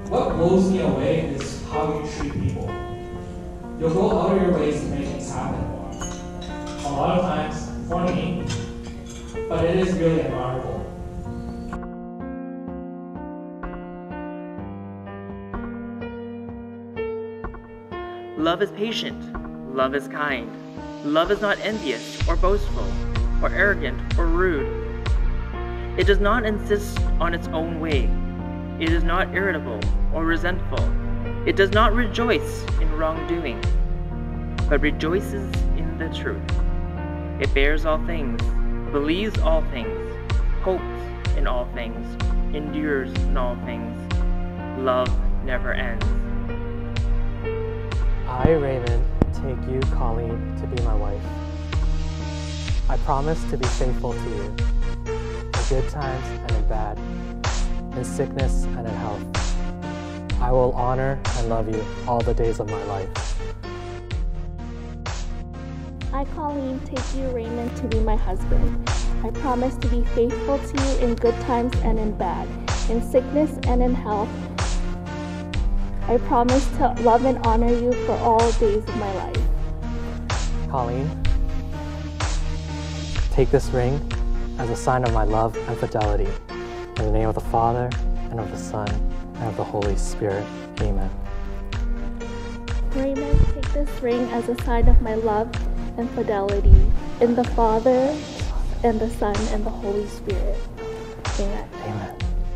What blows me away is how you treat people. You'll go out of your ways to make things happen. A lot of times, for me, but it is really admirable. Love is patient. Love is kind. Love is not envious or boastful or arrogant or rude. It does not insist on its own way. It is not irritable or resentful. It does not rejoice in wrongdoing, but rejoices in the truth. It bears all things, believes all things, hopes in all things, endures in all things. Love never ends. I, Raymond, take you, Colleen, to be my wife. I promise to be faithful to you, in good times and in bad, in sickness and in health. I will honor and love you all the days of my life. I, Colleen, take you, Raymond, to be my husband. I promise to be faithful to you in good times and in bad, in sickness and in health. I promise to love and honor you for all days of my life. Colleen, take this ring as a sign of my love and fidelity. In the name of the Father, and of the Son, and of the Holy Spirit. Amen. Raymond, take this ring as a sign of my love and fidelity. In the Father, and the Son, and the Holy Spirit. Amen. Amen.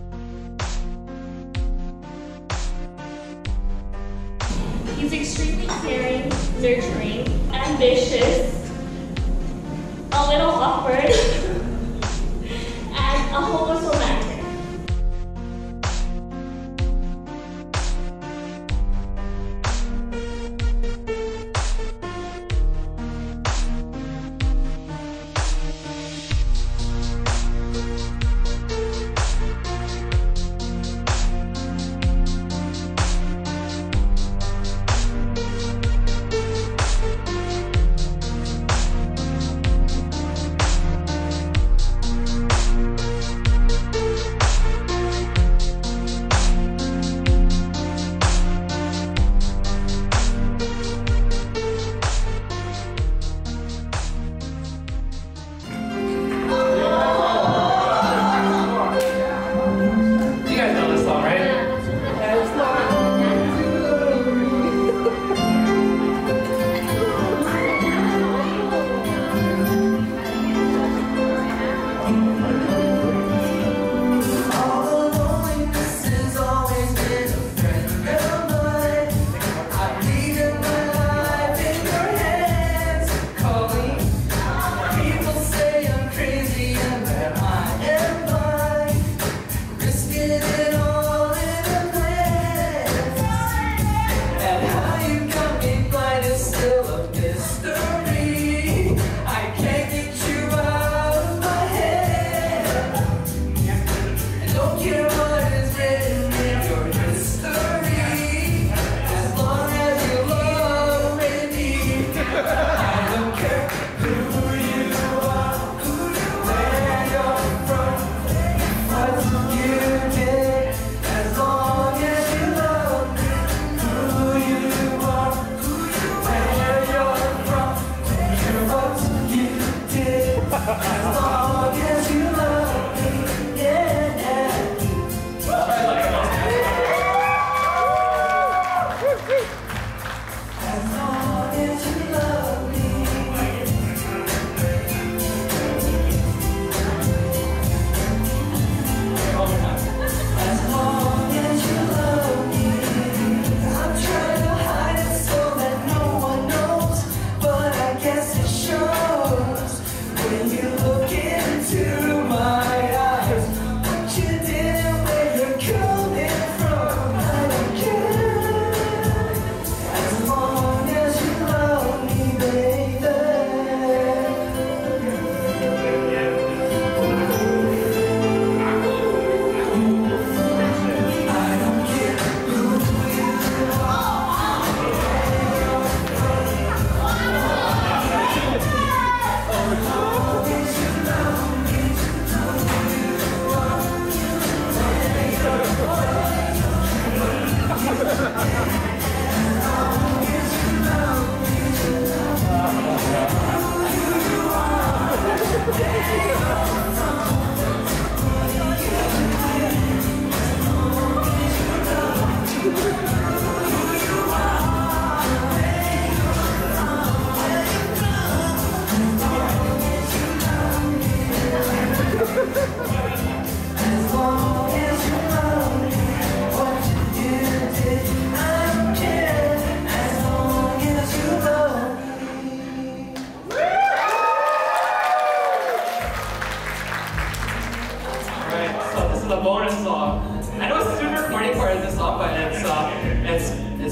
He's extremely caring, nurturing, ambitious, a little awkward, and a hopeless romantic.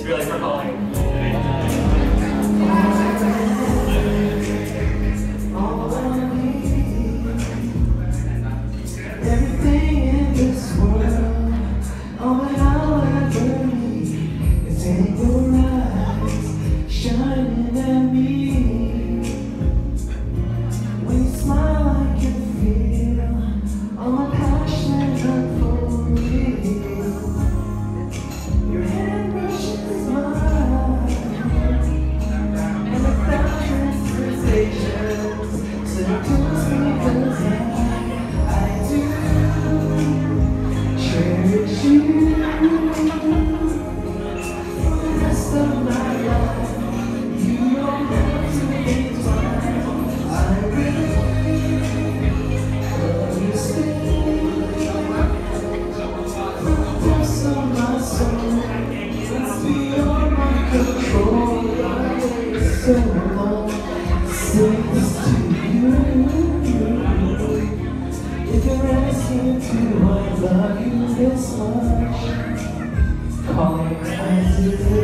It's really for Colleen. Everything in this world, all that I'll ever need is in your eyes, shining at me. When you smile, I can feel all my passion unfolding. Your hand brushes mine, and a thousand sensations seduce me 'cause I do cherish you for the rest of my life. You don't have to be twice. I really love you still. From the depths of my soul, it's beyond my control. It's so long since to you. If you're asking to I love you this much, Colleen, I do.